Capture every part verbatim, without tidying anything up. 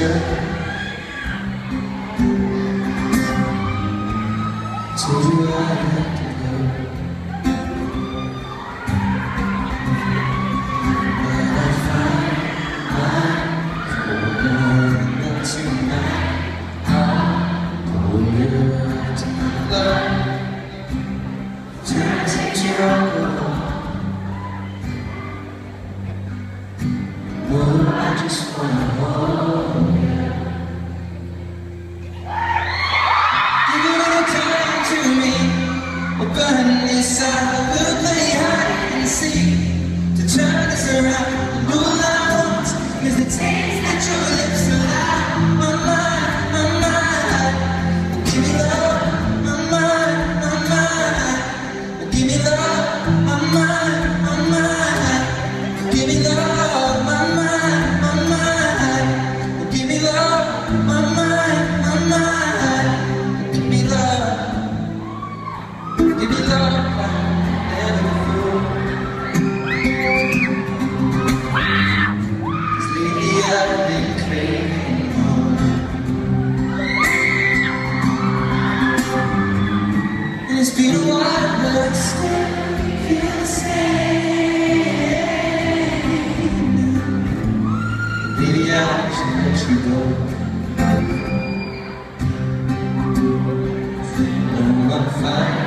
Told you I had to go, but I found my corner. And tonight I'll pull you up to my love. Tonight take you alcohol. Well, I just wanna hold you. Burn this out, we'll play hide and seek to turn this around. And all I want is the taste that your lips allow. My mind, my mind, give me love. My mind, my mind, give me love. My mind, my mind, give me love. My mind, my mind, give me love. My mind, my mind, give me love. Give me love, never before. 'Cause lately I've been craving more. And it's been a while, but I still feel the same. Maybe I should let you go. No, I'm fine.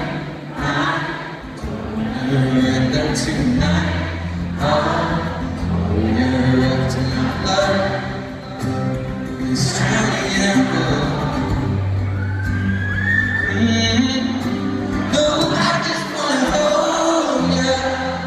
And then tonight I'll pull you up to my love. It's drowning alcohol. Mm-hmm. No, I just wanna hold you.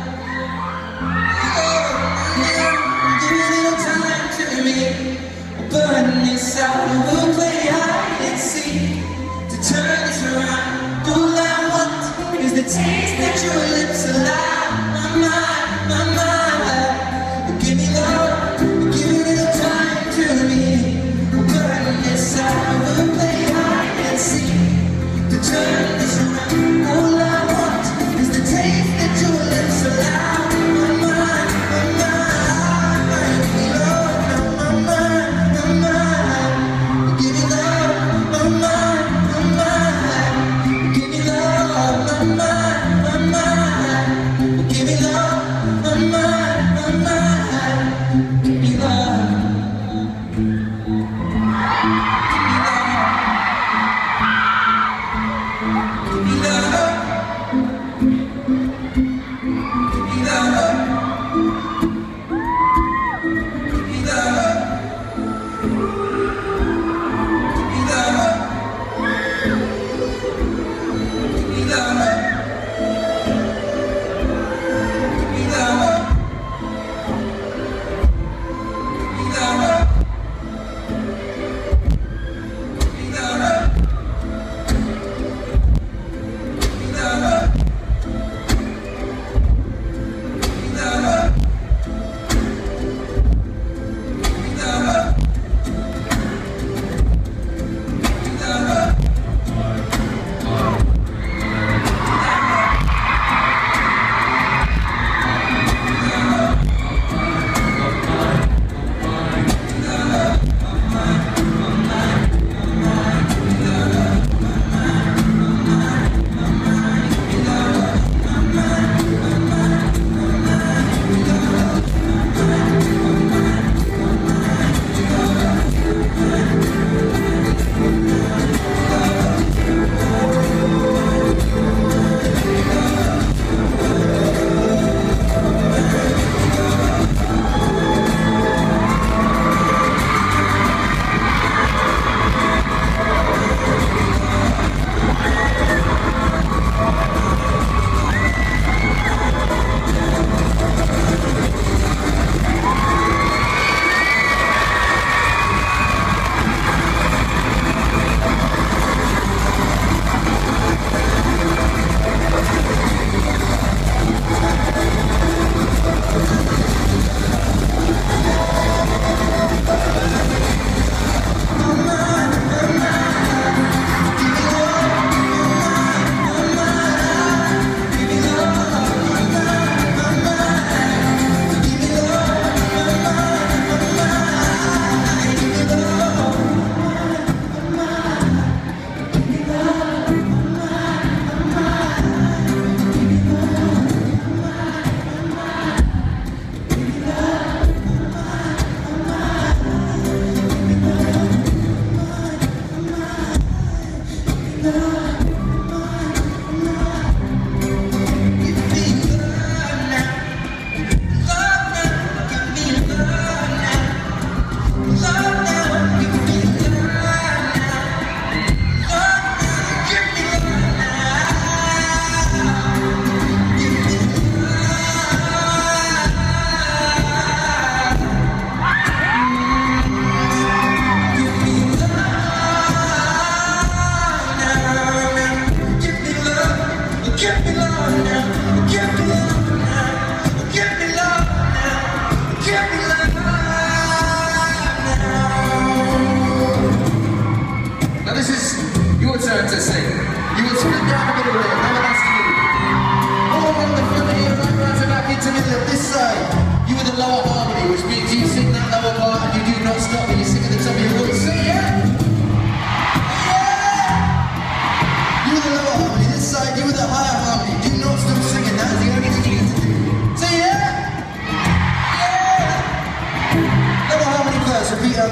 Oh, yeah. Give a little time to me. We'll burn this out and we'll play hide and seek to turn this around. All I want is the taste that your lips allow. My mind, my mind, give me love, give a little time to me. We'll burn this out, we'll play hide and seek to turn this around. All I want is the taste that your lips allow. My mind, my mind, give me love. My mind, my mind, give me love. My mind, my mind, give me love. My mind, my mind,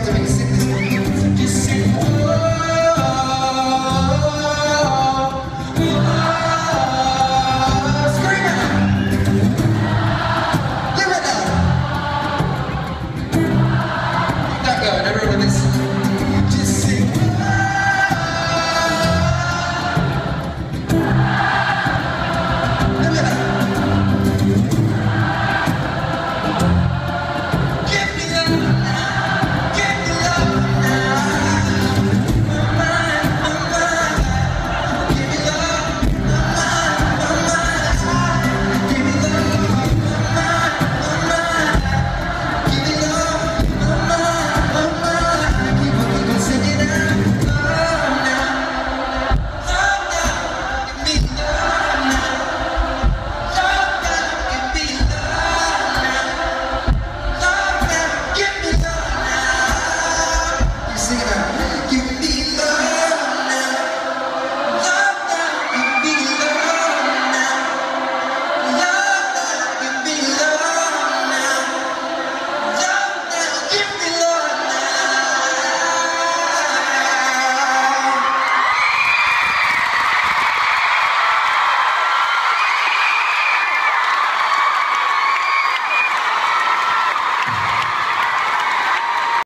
to make you sing this one. Just sing, oh, oh, oh, scream it out. Live it out. Keep that going, everyone. This